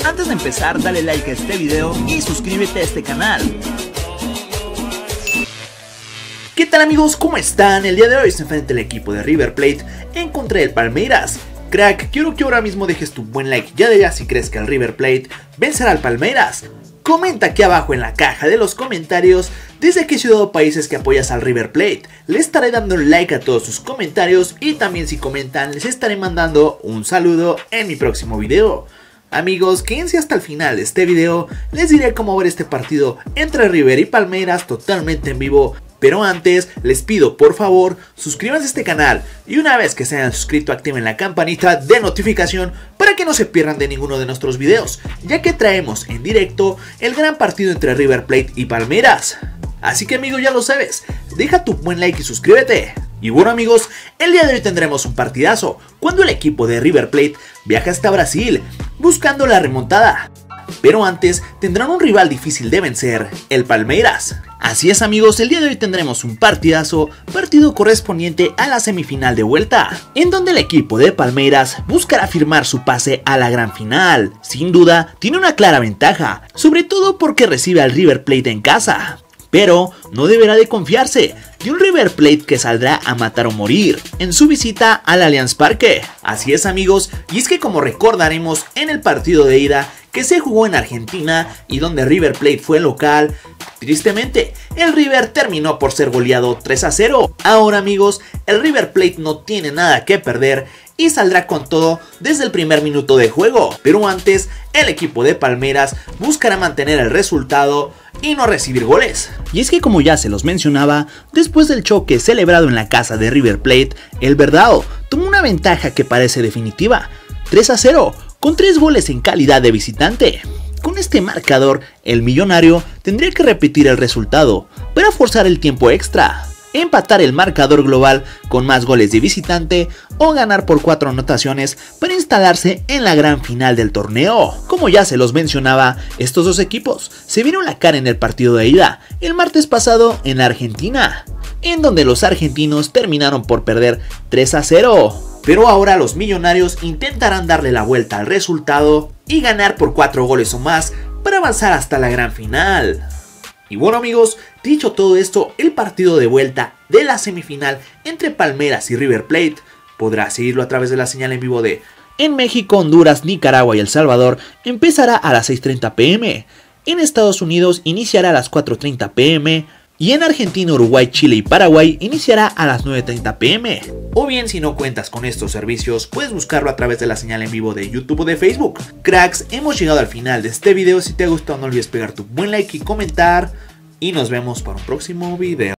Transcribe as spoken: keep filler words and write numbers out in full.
Antes de empezar, dale like a este video y suscríbete a este canal. ¿Qué tal amigos? ¿Cómo están? El día de hoy se enfrenta el equipo de River Plate en contra del Palmeiras. Crack, quiero que ahora mismo dejes tu buen like ya de ya si crees que el River Plate vencerá al Palmeiras. Comenta aquí abajo en la caja de los comentarios desde qué ciudad o países que apoyas al River Plate. Le estaré dando un like a todos sus comentarios y también si comentan les estaré mandando un saludo en mi próximo video. Amigos, quédense hasta el final de este video, les diré cómo ver este partido entre River y Palmeiras totalmente en vivo. Pero antes, les pido por favor, suscríbanse a este canal y una vez que se hayan suscrito activen la campanita de notificación para que no se pierdan de ninguno de nuestros videos, ya que traemos en directo el gran partido entre River Plate y Palmeiras. Así que amigo, ya lo sabes, deja tu buen like y suscríbete. Y bueno amigos, el día de hoy tendremos un partidazo cuando el equipo de River Plate viaja hasta Brasil buscando la remontada. Pero antes tendrán un rival difícil de vencer, el Palmeiras. Así es amigos, el día de hoy tendremos un partidazo, partido correspondiente a la semifinal de vuelta, en donde el equipo de Palmeiras buscará firmar su pase a la gran final. Sin duda, tiene una clara ventaja, sobre todo porque recibe al River Plate en casa. Pero no deberá de confiarse de un River Plate que saldrá a matar o morir en su visita al Allianz Parque. Así es amigos, y es que como recordaremos en el partido de ida que se jugó en Argentina y donde River Plate fue local, tristemente el River terminó por ser goleado tres a cero. Ahora amigos, el River Plate no tiene nada que perder y saldrá con todo desde el primer minuto de juego. Pero antes, el equipo de Palmeiras buscará mantener el resultado y no recibir goles. Y es que como ya se los mencionaba, después del choque celebrado en la casa de River Plate, el Verdao tomó una ventaja que parece definitiva, tres a cero, con tres goles en calidad de visitante. Con este marcador, el millonario tendría que repetir el resultado para forzar el tiempo extra, empatar el marcador global con más goles de visitante o ganar por cuatro anotaciones para instalarse en la gran final del torneo. Como ya se los mencionaba, estos dos equipos se vieron la cara en el partido de ida el martes pasado en Argentina, en donde los argentinos terminaron por perder tres a cero. Pero ahora los millonarios intentarán darle la vuelta al resultado y ganar por cuatro goles o más para avanzar hasta la gran final. Y bueno amigos, dicho todo esto, el partido de vuelta de la semifinal entre Palmeiras y River Plate podrá seguirlo a través de la señal en vivo de en México, Honduras, Nicaragua y El Salvador empezará a las seis treinta pm, en Estados Unidos iniciará a las cuatro treinta pm y en Argentina, Uruguay, Chile y Paraguay iniciará a las nueve treinta pm. O bien si no cuentas con estos servicios, puedes buscarlo a través de la señal en vivo de YouTube o de Facebook. Cracks, hemos llegado al final de este video. Si te ha gustado no olvides pegar tu buen like y comentar. Y nos vemos para un próximo video.